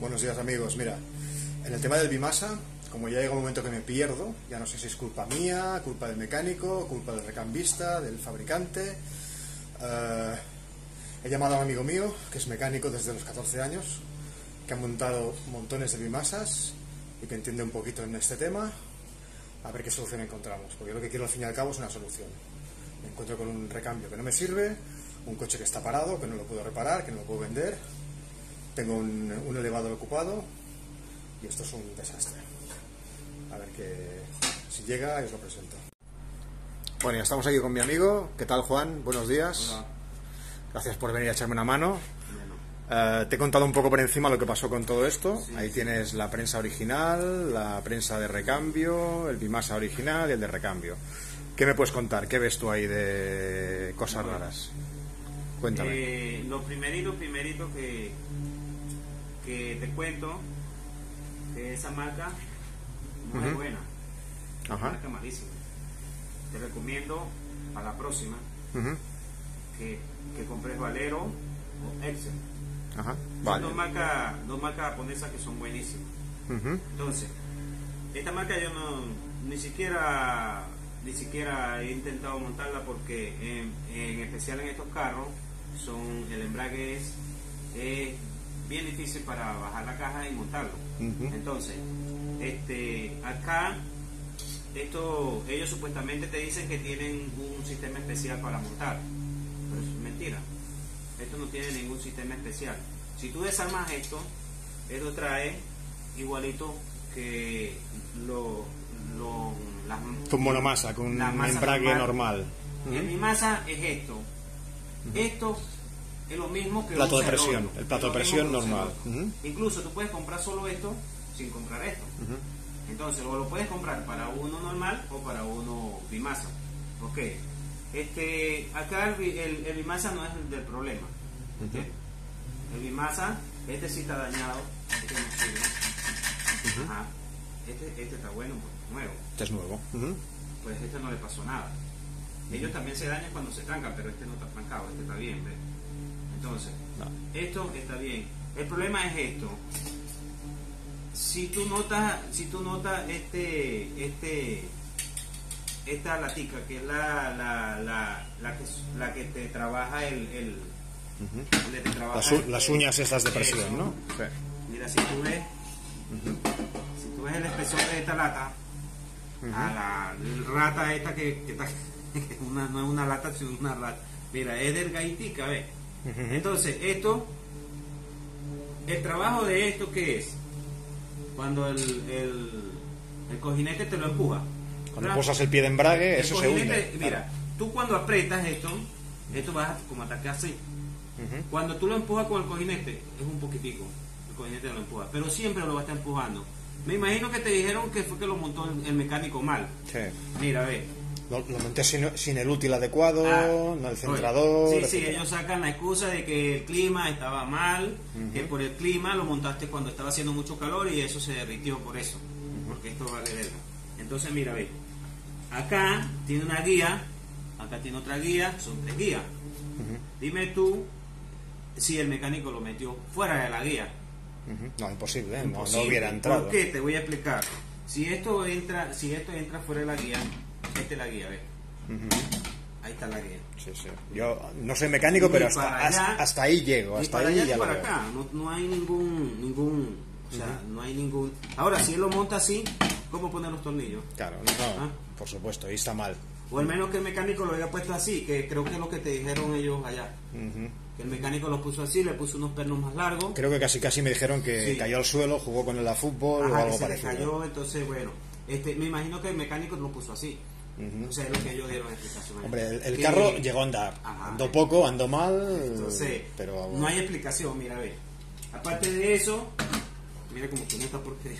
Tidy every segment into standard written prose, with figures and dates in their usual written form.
Buenos días, amigos. Mira, en el tema del bimasa, como ya llega un momento que me pierdo, ya no sé si es culpa mía, culpa del mecánico, culpa del recambista, del fabricante. He llamado a un amigo mío, que es mecánico desde los 14 años, que ha montado montones de bimasas y que entiende un poquito en este tema, a ver qué solución encontramos, porque yo lo que quiero al fin y al cabo es una solución. Me encuentro con un recambio que no me sirve, un coche que está parado, que no lo puedo reparar, que no lo puedo vender, tengo un elevador ocupado y esto es un desastre. A ver si llega y os lo presento. Bueno, ya estamos aquí con mi amigo. ¿Qué tal, Juan? Buenos días. Hola. Gracias por venir a echarme una mano. Te he contado un poco por encima lo que pasó con todo esto. Sí, ahí tienes la prensa original, la prensa de recambio, el bimasa original y el de recambio. ¿Qué me puedes contar? ¿Qué ves tú ahí de cosas raras? Cuéntame. Lo primerito que te cuento, que esa marca no es buena, es una marca malísima. Te recomiendo para la próxima que compres Valero o Excel. Vale. Son dos marcas japonesas que son buenísimas. Entonces, esta marca yo ni siquiera he intentado montarla porque en especial en estos carros el embrague es bien difícil para bajar la caja y montarlo. Entonces, acá ellos supuestamente te dicen que tienen un sistema especial para montar, pero eso es mentira. Esto no tiene ningún sistema especial. Si tú desarmas esto trae igualito que con monomasa, con un embrague normal. En mi masa es esto. Esto es lo mismo que plato un de presión, cerrojo. el plato de presión normal. Incluso tú puedes comprar solo esto sin comprar esto. Entonces, o lo puedes comprar para uno normal o para uno bimasa. Ok. Acá el bimasa no es el del problema. El bimasa, sí está dañado, este no sirve. Este está bueno, nuevo. Este es nuevo. Pues este no le pasó nada. Ellos también se dañan cuando se trancan, pero este no está trancado, este está bien, ¿ves? Entonces, esto está bien. El problema es esto. Si tú notas esta latica, que es la que te trabaja las uñas esas de presión, ¿no? Sí. Mira, si tú ves el espesor de esta lata, a la rata esta que está no es una lata, sino una rata. Mira, es delgaditica, ¿ves? Entonces, el trabajo de esto, ¿qué es? Cuando el cojinete te lo empuja. Cuando posas el pie de embrague, eso se hunde. Mira, tú cuando aprietas esto vas como a atacar así. Cuando tú lo empujas con el cojinete, es un poquitico, el cojinete lo empuja, pero siempre lo va a estar empujando. Me imagino que te dijeron que fue que lo montó el mecánico mal. Sí. Mira, ve. Lo monté sin el útil adecuado, no el centrador. Sí, ellos sacan la excusa de que el clima estaba mal, que por el clima lo montaste cuando estaba haciendo mucho calor y eso se derritió por eso, porque esto vale verga. Entonces, mira, ve. Acá tiene una guía, acá tiene otra guía, son 3 guías. Dime tú si el mecánico lo metió fuera de la guía. No, imposible, ¿eh? No Imposible. hubiera entrado. ¿Por qué? Te voy a explicar. Si esto entra fuera de la guía, esta es la guía, ¿ves? Ahí está la guía. Sí. Yo no soy mecánico, pero hasta ahí llego. Hasta ahí ya para lo veo. acá. No hay ningún o sea, no hay ningún. Ahora, si él lo monta así, ¿cómo poner los tornillos? Claro, por supuesto, ahí está mal. O al menos que el mecánico lo haya puesto así, que creo que es lo que te dijeron ellos allá. Que el mecánico lo puso así, le puso unos pernos más largos. Creo que casi me dijeron que cayó al suelo, jugó con él a fútbol o algo que parecido. Se le cayó, entonces, bueno, me imagino que el mecánico lo puso así. O sea, es lo que ellos dieron explicación. Hombre, el carro llegó a andar. Andó poco, andó mal. Entonces, pero no hay explicación, mira, ve. Aparte de eso, mira como que no está porquería.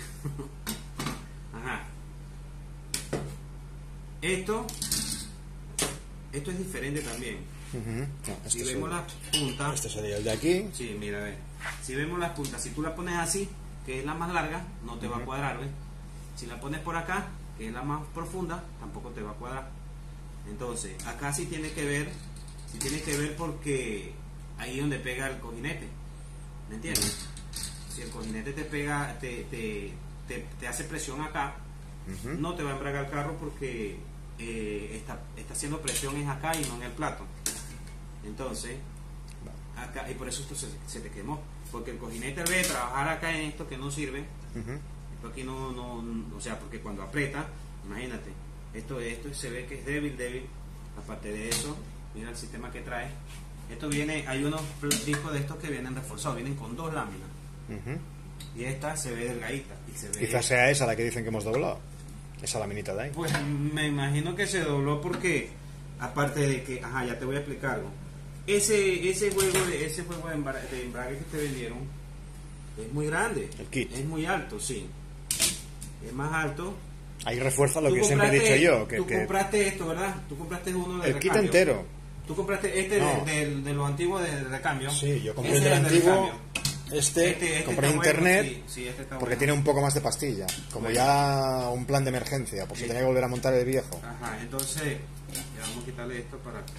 Esto es diferente también. Si vemos las puntas. Este sería el de aquí. Sí, mira, ve. Si vemos las puntas, si tú la pones así, que es la más larga, no te va a cuadrar, ¿ves? Si la pones por acá, que es la más profunda, tampoco te va a cuadrar. Entonces, acá sí tiene que ver porque ahí es donde pega el cojinete, ¿me entiendes? cojinete te pega, te hace presión acá, no te va a embragar el carro porque está haciendo presión es acá y no en el plato. Entonces, acá, y por eso esto se te quemó, porque el cojinete al vez de trabajar acá en esto que no sirve, esto aquí no, o sea, porque cuando aprieta, imagínate, esto se ve que es débil. Aparte de eso, mira el sistema que trae. Esto viene, hay unos discos de estos que vienen reforzados, vienen con 2 láminas. Y esta se ve delgadita. Quizás sea esa la que dicen que hemos doblado, esa laminita de ahí. Pues me imagino que se dobló porque, aparte de que, ya te voy a explicar algo. Ese juego de embrague que te vendieron es muy grande. El kit. Es muy alto, sí. Es más alto. Ahí refuerza lo que siempre he dicho yo. Tú compraste esto, ¿verdad? Tú compraste uno de el recambio. kit entero. Tú compraste este de los antiguos de recambio. Sí, yo compré el del antiguo. Este compré en internet sí, porque bueno. tiene un poco más de pastilla. Como ya un plan de emergencia, por si tenía que volver a montar el viejo. Entonces, ya vamos a quitarle esto para que...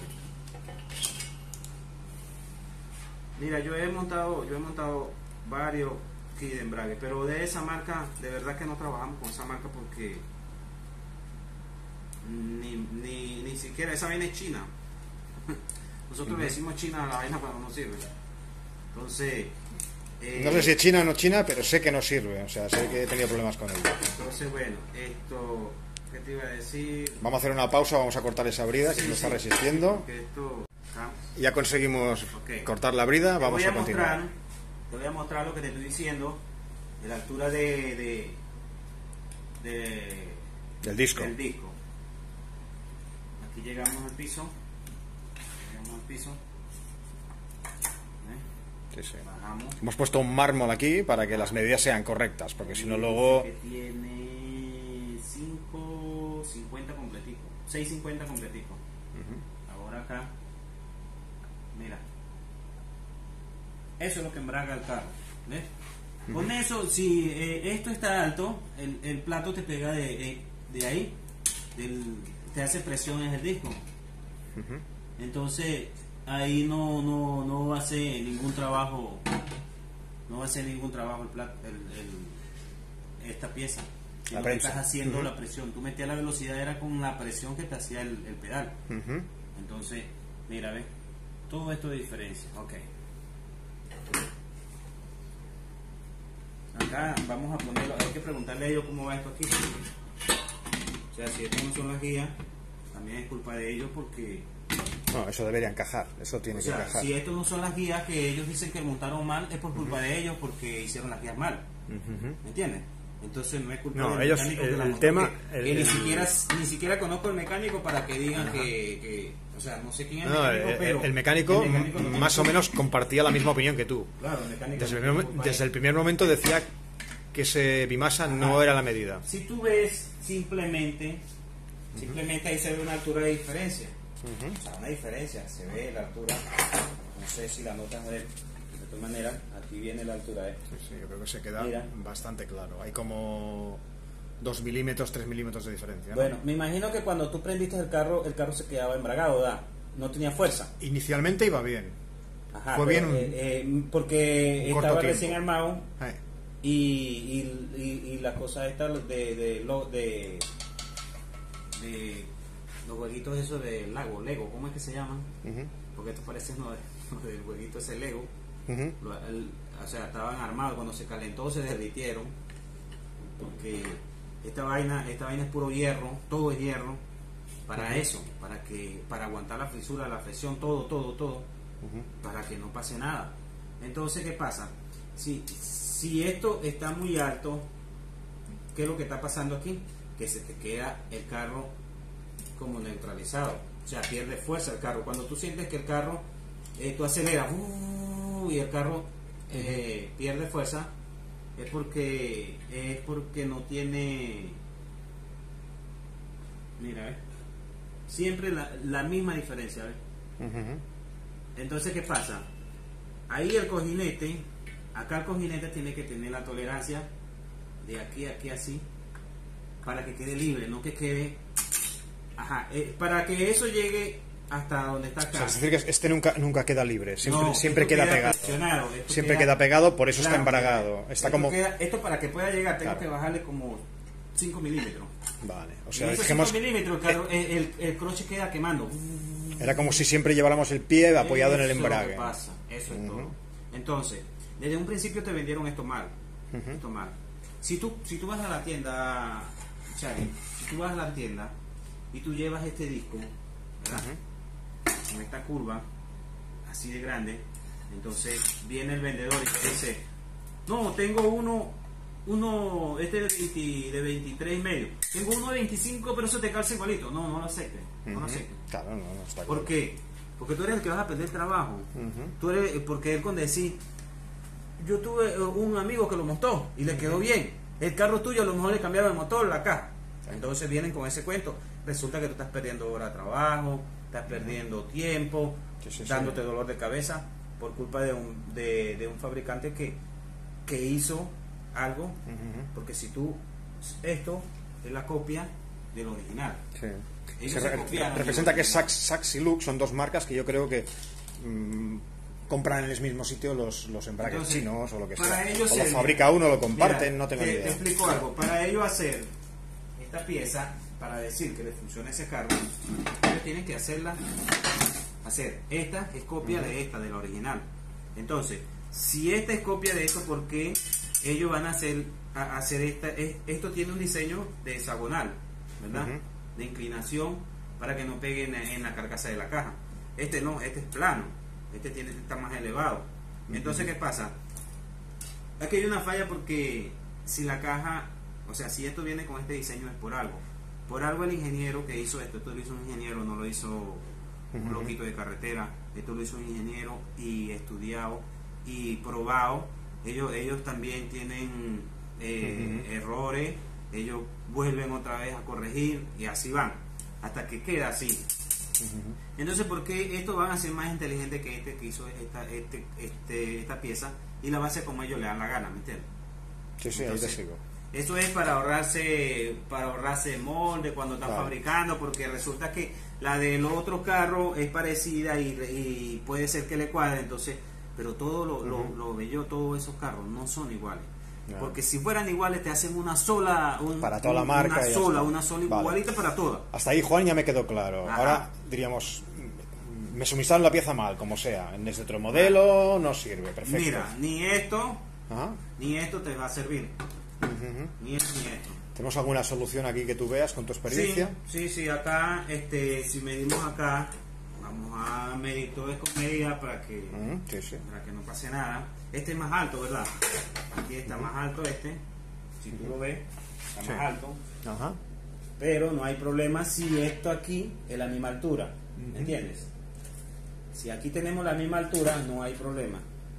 Mira, yo he montado varios kits de embrague, pero de esa marca, de verdad que no trabajamos con esa marca porque ni siquiera, esa vaina es china. Nosotros le decimos china a la vaina cuando no sirve. Entonces... no sé si es china o no china, pero sé que no sirve, o sea, sé que he tenido problemas con ella. Entonces, bueno, esto, ¿qué te iba a decir? Vamos a hacer una pausa, vamos a cortar esa brida que no está resistiendo. Ya conseguimos cortar la brida, vamos a continuar. Te voy a mostrar lo que te estoy diciendo, de la altura del disco. Aquí llegamos al piso. Sí. Bajamos. Hemos puesto un mármol aquí para que las medidas sean correctas, porque si no luego... Que tiene 5.50 completico, 6.50 completico. Ahora acá, mira, eso es lo que embraga el carro, ¿ves? Con eso, si esto está alto, el plato te pega de ahí, te hace presión en el disco. Entonces ahí no va a hacer ningún trabajo, esta pieza, sino que estás haciendo la presión. Tú metías la velocidad, era con la presión que te hacía el pedal. Entonces, mira, ve, todo esto de diferencia. Acá vamos a ponerlo, hay que preguntarle a ellos cómo va esto aquí. O sea, si estas no son las guías, también es culpa de ellos porque... No, eso debería encajar, eso tiene que encajar. Si estos no son las guías que ellos dicen que montaron mal, es por culpa de ellos porque hicieron las guías mal. ¿Me entiendes? Entonces no es culpa del mecánico que la montó, ni siquiera conozco el mecánico para que digan que o sea, no sé quién es el mecánico, pero el mecánico más o menos compartía la misma opinión que tú. Claro, el mecánico desde el primer momento decía que ese bimasa no era la medida. Si tú ves simplemente ahí se ve una altura de diferencia. O sea, una diferencia, se ve la altura, no sé si la notas de todas maneras, aquí viene la altura. Sí, yo creo que se queda bastante claro, hay como 2 milímetros, 3 milímetros de diferencia, ¿no? Bueno, me imagino que cuando tú prendiste el carro se quedaba embragado, ¿verdad? No tenía fuerza. Inicialmente iba bien. Fue bien porque estaba recién armado y las cosas estas de los jueguitos esos de Lego, ¿cómo es que se llaman? Porque esto parece del jueguito ese Lego. O sea, estaban armados, cuando se calentó se derritieron, porque esta vaina es puro hierro, todo es hierro, para eso, para aguantar la frisura, la presión, todo, para que no pase nada. Entonces, ¿qué pasa? Si esto está muy alto, ¿qué es lo que está pasando aquí? Que se te queda el carro como neutralizado, o sea, pierde fuerza el carro. Cuando tú sientes que el carro, tú aceleras y el carro pierde fuerza, es porque no tiene, mira, siempre la misma diferencia, Entonces, ¿qué pasa? Ahí el cojinete, acá el cojinete tiene que tener la tolerancia de aquí a aquí así, para que quede libre, no que quede... para que eso llegue hasta donde está O acá. sea, es decir, que este nunca queda libre, siempre, No, siempre esto queda pegado. presionado, Siempre queda pegado, por eso está claro, embragado. Está esto como... esto para que pueda llegar tengo Claro. que bajarle como 5 milímetros. Vale, o Y sea, esos dijimos, 5 milímetros, claro, el croche queda quemando. era como si siempre lleváramos el pie apoyado en el Eso es lo embrague. que pasa, eso es todo. Entonces, desde un principio te vendieron esto mal. Esto mal. Si tú vas a la tienda, Chari, si tú vas a la tienda y tú llevas este disco, ¿verdad? Con esta curva, así de grande, entonces viene el vendedor y te dice, no, tengo uno este de 23 y medio, tengo uno de 25, pero eso te calza igualito. No lo aceptes, no lo aceptes. Claro, no está claro. ¿Por qué? Porque tú eres el que vas a perder trabajo. Tú eres, porque él con decir, yo tuve un amigo que lo montó y le quedó bien. El carro tuyo a lo mejor le cambiaron el motor, la caja. Entonces vienen con ese cuento. Resulta que tú estás perdiendo hora de trabajo, estás perdiendo tiempo, dándote dolor de cabeza por culpa de un fabricante que hizo algo. Porque si tú, esto es la copia del original. Sí. Ellos se copiaron Representa del que original. Sachs y Lux son dos marcas que yo creo que compran en el mismo sitio los embragues Entonces, chinos o lo que para sea. ellos O lo el- fabrica uno, lo comparten, Mira, no tengo ni te idea. explico algo. Para ellos hacer esta pieza, para decir que le funciona ese carro, ellos tienen que hacer esta es copia de esta, de la original. Entonces, si esta es copia de esto, ¿por qué ellos van a hacer esta? Esto tiene un diseño de hexagonal, ¿verdad? De inclinación para que no pegue en la carcasa de la caja. Este no, este es plano, está más elevado. Entonces, ¿qué pasa? Aquí hay una falla porque si la caja, o sea, si esto viene con este diseño es por algo. Por algo el ingeniero que hizo esto lo hizo un ingeniero, no lo hizo un loquito de carretera. Esto lo hizo un ingeniero y estudiado y probado. Ellos también tienen errores, ellos vuelven otra vez a corregir y así van, hasta que queda así. Entonces, ¿por qué estos van a ser más inteligentes que este que hizo esta pieza y la va a hacer como ellos le dan la gana, ¿me entiendes? Sí, sí, Entonces, ahí te sigo. eso es para ahorrarse molde cuando están fabricando, porque resulta que la del otro carro es parecida y puede ser que le cuadre, entonces, pero todo lo bello, todos esos carros no son iguales. Porque si fueran iguales te hacen una sola, para toda la marca, una sola igualita para todas. Hasta ahí, Juan, ya me quedó claro. Ajá. Ahora diríamos, me suministraron la pieza mal, como sea. En este otro modelo no sirve, perfecto. Mira, ni esto te va a servir. Ni esto ni esto. ¿Tenemos alguna solución aquí que tú veas con tu experiencia? Sí, acá, si medimos acá, vamos a medir todo esto con medida para que no pase nada. Este es más alto, ¿verdad? Aquí está más alto si tú lo ves, está más alto. Ajá. Pero no hay problema si esto aquí es la misma altura, ¿me entiendes? Si aquí tenemos la misma altura, no hay problema.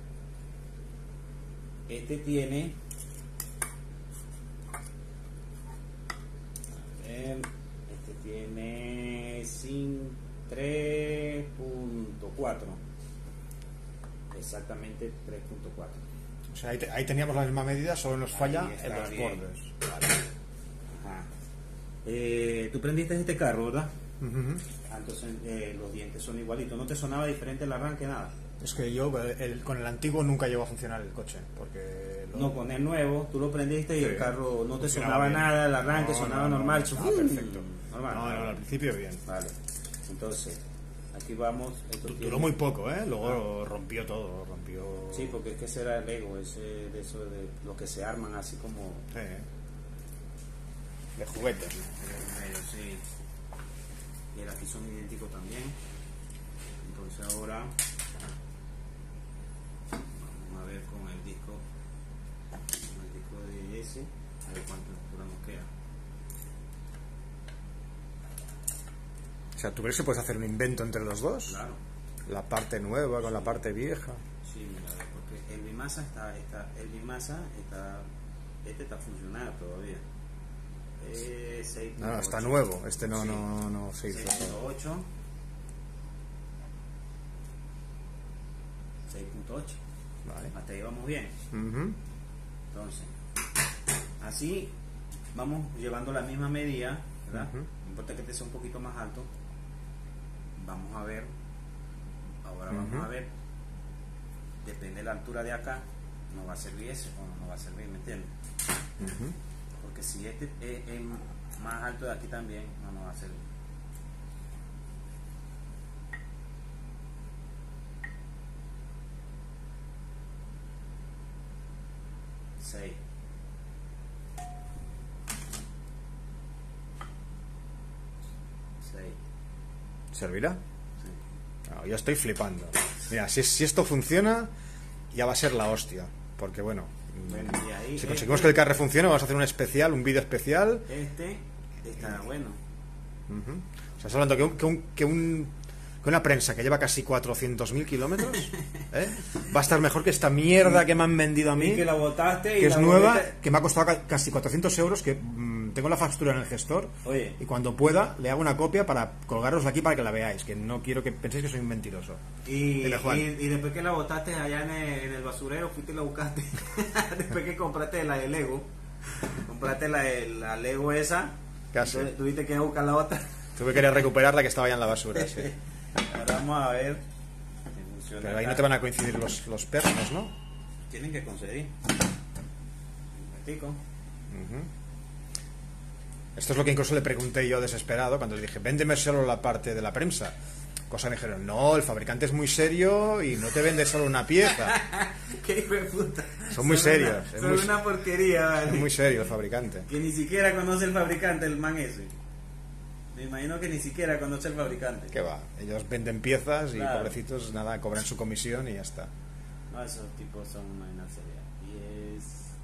Este tiene... Este tiene 3.4, exactamente 3.4. O sea, ahí teníamos la misma medida, solo nos falla Ahí está en los bien. bordes. Vale. Ajá. Tú prendiste este carro, ¿verdad? Entonces los dientes son igualitos. ¿No te sonaba diferente el arranque, nada? Es que yo con el antiguo nunca llegó a funcionar el coche, porque... No, con el nuevo, tú lo prendiste y Sí. el carro no te Funcionaba sonaba bien. nada, el arranque No, sonaba no, normal. perfecto. Normal. No, al principio bien. Vale. Entonces, aquí vamos. Esto Duró tiene- muy poco, ¿eh? Luego rompió todo, rompió... Sí, porque es que ese era el ego, de eso de los que se arman así como... Sí. De juguetes. Sí. Y el aquí son idénticos también. Entonces ahora vamos a ver con el disco de ese, a ver cuánta altura nos queda. O sea, ¿tú crees que puedes hacer un invento entre los dos? Claro. La parte nueva con la parte vieja. Sí, mira, porque el Bimasa este está funcionando todavía. 6.8. No, está nuevo. Este no, Sí. no se hizo. 6.8. 6.8. Vale. Hasta ahí vamos bien. Ujú. Entonces, así vamos llevando la misma medida, ¿verdad? Ujú. No importa que este sea un poquito más alto. vamos a ver, ahora vamos a ver, depende de la altura de acá, nos va a servir ese o no nos va a servir, ¿me entiendes? Porque si este es más alto de aquí también, no nos va a servir. Seis. ¿Servirá? Sí. No, yo estoy flipando. Mira, si esto funciona, ya va a ser la hostia. Porque bueno, Y ahí, si conseguimos que el carro funcione, vamos a hacer un especial, un vídeo especial. Este está bueno. O sea, estás hablando que una prensa que lleva casi 400.000 kilómetros va a estar mejor que esta mierda que me han vendido a mí, Y que la botaste y que es la nueva, volviste- que me ha costado casi 400 euros, que tengo la factura en el gestor. Oye. Y cuando pueda le hago una copia para colgarosla aquí para que la veáis, que no quiero que penséis que soy un mentiroso. Y después que la botaste allá en el basurero, fuiste y la buscaste. Después que compraste la de Lego, compraste la Lego esa, Casi. entonces tuviste que ir a buscar la otra. Tuve que ir a recuperarla, que estaba ya en la basura, sí. Ahora vamos a ver si funciona. Pero ahí no acá. te van a coincidir los pernos, ¿no? Tienen que conseguir. Un ratico. Esto es lo que incluso le pregunté yo desesperado cuando le dije, véndeme solo la parte de la prensa. Cosa me dijeron, no, el fabricante es muy serio y no te vende solo una pieza. Qué hijo de puta. Son muy serios, es Son muy- una porquería, vale. Es muy serio el fabricante. Que ni siquiera conoce el fabricante, el man ese. Me imagino que ni siquiera conoce el fabricante. ¿Qué va? Ellos venden piezas y Claro. pobrecitos, nada, cobran su comisión y ya está. No, esos tipos son una seria. Y es...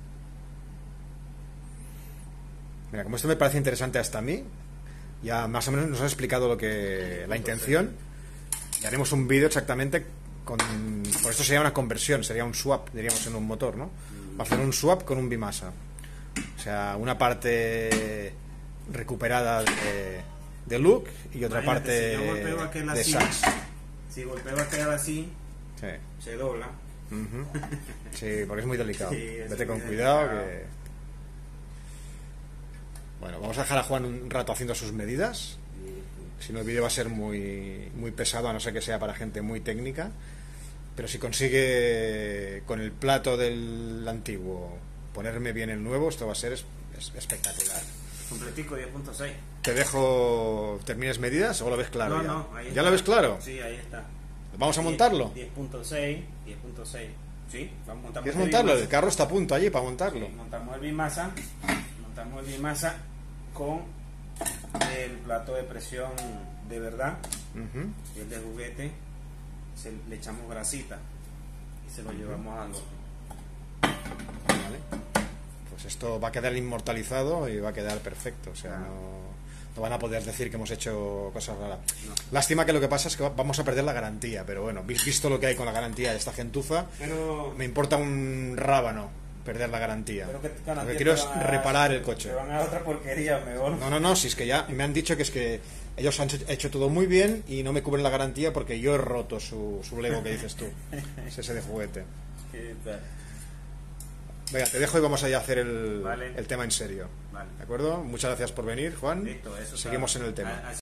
Mira, como esto me parece interesante hasta a mí, ya más o menos nos has explicado la intención, y haremos un vídeo exactamente con... Por esto sería una conversión, sería un swap, diríamos, en un motor, ¿no? Va a hacer un swap con un bimasa. O sea, una parte recuperada de look y otra Imagínate, parte si yo golpeo aquel de así, sax. si golpeo aquel así, Sí. se dobla. Sí, porque es muy delicado. Sí, es Vete muy con cuidado delicado. que... Bueno, vamos a dejar a Juan un rato haciendo sus medidas. Si no, el vídeo va a ser muy, muy pesado, a no ser que sea para gente muy técnica. Pero si consigue con el plato del antiguo ponerme bien el nuevo, esto va a ser espectacular. Completico 10.6. Te dejo, termines medidas o lo ves claro. No, ya? no, ahí ¿Ya está. lo ves claro? Sí, ahí está. ¿Vamos a montarlo? 10.6. Sí, vamos a montar. ¿Quieres montarlo? El carro está a punto allí para montarlo. Sí, montamos el bimasa con el plato de presión de verdad, Ujú. y el de juguete le echamos grasita y se lo llevamos al horno. Vale. Pues esto va a quedar inmortalizado y va a quedar perfecto. O sea, no van a poder decir que hemos hecho cosas raras. No. Lástima que lo que pasa es que vamos a perder la garantía, pero bueno, visto lo que hay con la garantía de esta gentuza, Pero me importa un rábano perder la garantía. ¿qué garantía Lo que quiero te es van a dar? reparar el coche. Te van a dar otra porquería mejor. No, si es que ya me han dicho que es que ellos han hecho todo muy bien y no me cubren la garantía porque yo he roto su Lego que dices tú. Es ese de juguete. ¿Qué tal? Venga, te dejo y vamos a hacer Vale. el tema en serio. Vale. ¿De acuerdo? Muchas gracias por venir, Juan. Listo, eso Seguimos está. en el tema.